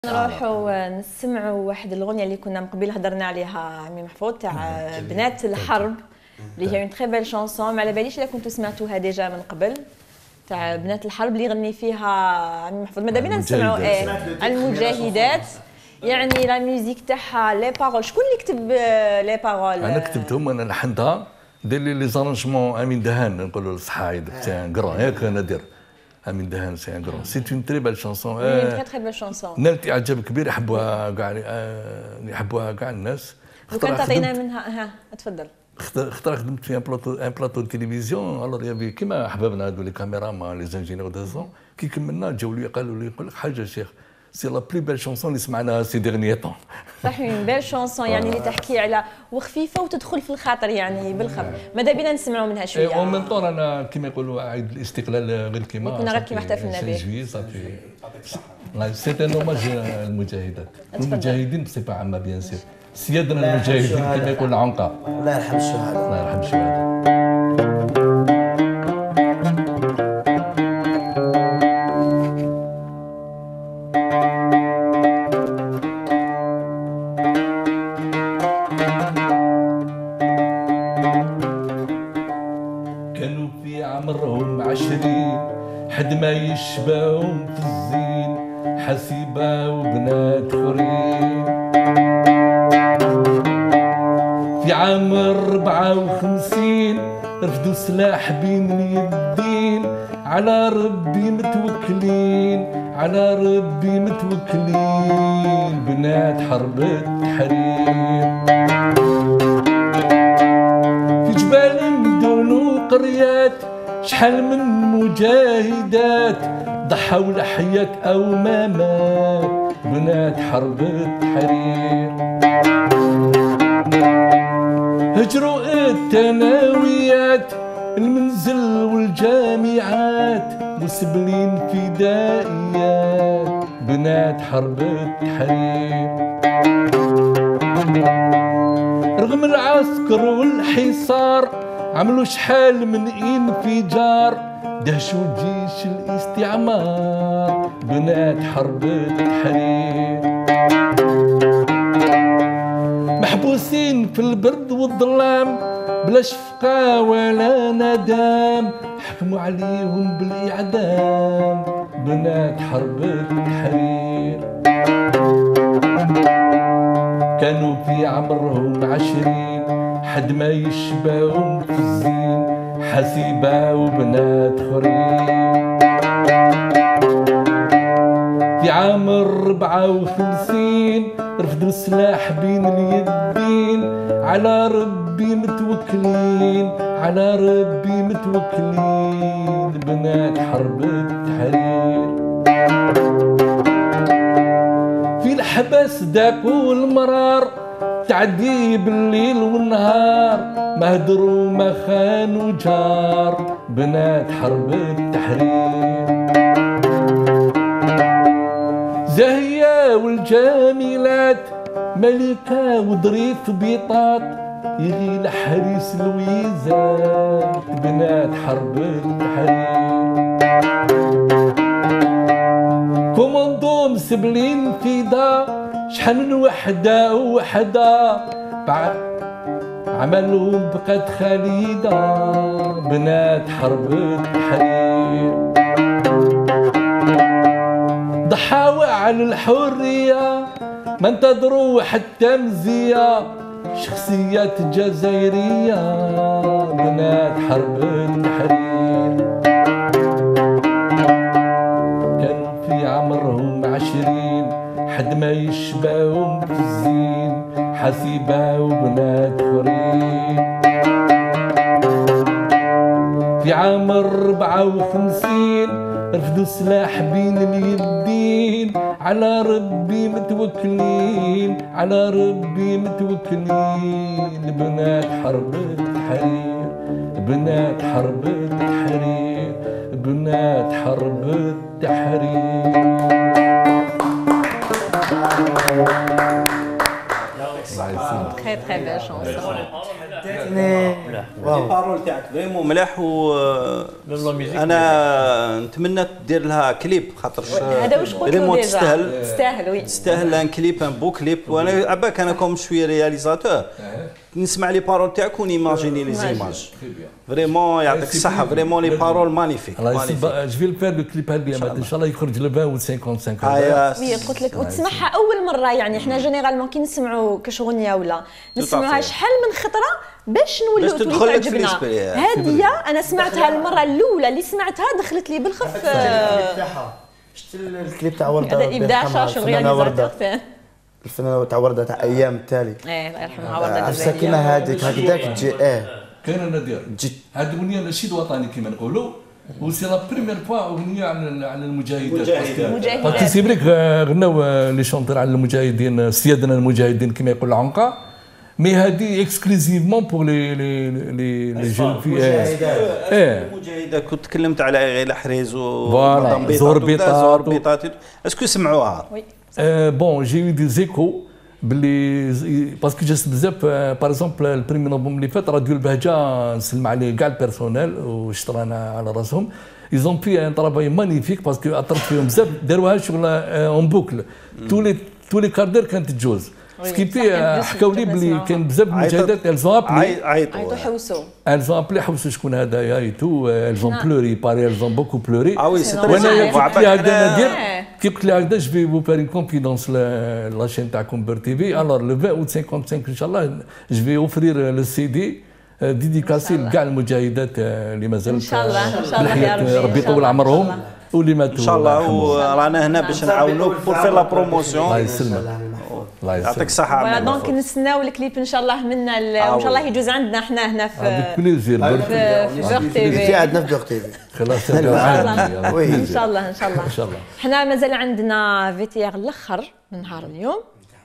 نروحوا نسمعوا واحد الاغنيه اللي كنا من قبل هضرنا عليها عمي محفوظ تاع بنات الحرب اللي هي اون تري بيل شانسون. ما على باليش الا كنتوا سمعتوها ديجا من قبل تاع بنات الحرب اللي يغني فيها عمي محفوظ. ماذا بينا نسمعوا المجاهدات، يعني لا ميوزيك تاعها لي بارول. شكون اللي كتب لي بارول؟ انا كتبتهم، انا لحنتها، دير لي زارونجمون امين دهان، نقولوا الصحايد تاع كرون ياك نادر امين دهان سي ان كرون. سي اون تري بيل شانسون، تري بيل شانسون، نالت اعجاب كبير، يحبوها كاع الناس. لو كان تعطينا منها. ها تفضل. خطره خدمت في ان بلاطو تيليفزيون، الوغ يافي كيما احبابنا هذو لي كاميرامان لي زانجينيور دو سون. كي كملنا جاو لي قالوا لي يقول لك حاجه شيخ، سي لا بلو بيل شونسون اللي سمعناها سي ديرنيي طون. صح، اون بيل شونسون يعني اللي تحكي على وخفيفه وتدخل في الخاطر، يعني بالخف. ماذا بينا نسمعوا منها شويه. اون ميم طون انا كيما يقولوا عيد الاستقلال غير كيما كنا غير كيما احتفلنا به. جوي صافي. سي ان اوماج للمجاهدات، المجاهدين سي با عامه بيان سير، سيادنا المجاهدين كيما يقول العنقاء. الله يرحم الشهداء. الله يرحم الشهداء. كانوا في عمرهم 20 حد ما يشبههم في الزين، حسيبة وبنات خورين. في عام 54 رفدوا سلاح بين اليدين، على ربي متوكلين، على ربي متوكلين، بنات حرب التحرير. في جبال مدن وقريات شحال من مجاهدات ضحوا لحياة أو ممات، بنات حرب التحرير. هجروا الثانويات المنزل والجامعات، مسبلين فدائيات، بنات حرب التحرير. رغم العسكر والحصار عملوا شحال من انفجار، دهشوا جيش الاستعمار، بنات حرب التحرير. محبوسين في البرد والظلام بلا شفقة ولا ندام، حكموا عليهم بالإعدام، بنات حرب التحرير. كانوا في عمرهم 20 حد ما يشبههم في الزين، حسيبة وبنات خورين. في عام 54 رفدوا السلاح بين اليدين، على ربي متوكلين، على ربي متوكلين، بنات حرب التحرير. في الحبس داكوا المرار تعذيب الليل والنهار، ما هدروا ما خانوا جار، بنات حرب التحرير. زاهية والجميلات ملكة وظريف بيطاط، يغيل حريس لويزات، بنات حرب التحرير. كوموندو مسبلين فدا شحال من وحدة وحدة، بعد عملهم بقت خالدة، بنات حرب التحرير. ضحاوا على الحرية ما انتظروا حتى مزية، شخصيات جزائرية، بنات حرب التحرير. كانوا في عمرهم 20 حد ما يشبههم في الزين، حسيبة وبنات خورين. في عام 54 رفدوا السلاح بين اليدين، على ربي متوكلين، على ربي متوكلين، بنات حرب التحرير، بنات حرب التحرير، بنات حرب التحرير. تري تري بيل شونسون. لي بارول تاعك فريمون ملاح، و انا نتمنى دير لها كليب خاطرش هذا واش قلت له ديجا تستاهل. وي تستاهل ان كليب، ان بو كليب. وانا عباك انا كوم شويه رياليزاتور نسمع لي بارول تاعك ونيماجيني لي زيماج. فريمون يعطيك الصحه، فريمون لي بارول مانيفيك. جو في الفير لو كليب هذا ان شاء الله يخرج ل 20 و 55. وي قلت لك وتسمعها اول مره. يعني احنا جينيرالمون كي نسمعوا كاش اغنيه ولا نسمعوها شحال من خطره باش نولوا تعجبنا. هذه انا سمعتها المره الاولى اللي سمعتها دخلت لي بالخف. شفت الكليب تاع ورده هذا ابداع شاشو رياليزاتور الفنانه تاع ورده تاع ايام التالي. الله يرحمها ورده عرفتها كيما هذيك هكذاك تجي كاين نادر هذه الاغنيه نشيد وطني كما نقولوا، وسي لا بريمير فوا اغنيه على المجاهدات. باسكو سي فريك غناو لي شونتور على المجاهدين، سيادنا المجاهدين كما يقول العنقا، مي هذه اكسكلوزيفمون بور لي جون في المجاهدات. كنت تكلمت على غير حريز و زوربيطات. اسكو سمعوها؟ بون جي يو دي زيكو باللي باسكو جات بزاف. باغ اكزومبل البريمي نوفمبر اللي فات راديو البهجه نسلم عليه كاع البيرسونيل وشطرانا على راسهم. ايزون في ان طرافاي مانيفيك باسكو اثرت فيهم بزاف، داروها شغل اون بوكل تولي كاردير كانت تجوز. سكيبي حكاو لي بلي كاين بزاف المجاهدات الزون ابلي عيطوا حوسوا، الزون ابلي حوسوا شكون هذايا اي تو الزون بلوري باري الزون بوكو بلوري. وي سي وانا قلت لي هكذا ندير كي قلت لي هكذا جو في بو فير كونفيدونس لا شين تاعكم بير تي في. الور لو 20 و 55 ان شاء الله جو في اوفرير لو سي دي ديديكاسي لكاع المجاهدات اللي مازال ان شاء الله ان شاء الله يا ربي يطول عمرهم واللي ماتوا ان شاء الله. ورانا هنا باش نعاونوك بور في لا بروموسيون. الله يسلمك، الله يعطيك الصحه. فوالا دونك نستناو الكليب ان شاء الله منا وان شاء الله يجوز عندنا احنا هنا في بليزير في بوغ تي في. عندنا في بوغ تي في خلاص ان شاء الله ان شاء الله. حنا مازال عندنا فيتيار الاخر من نهار اليوم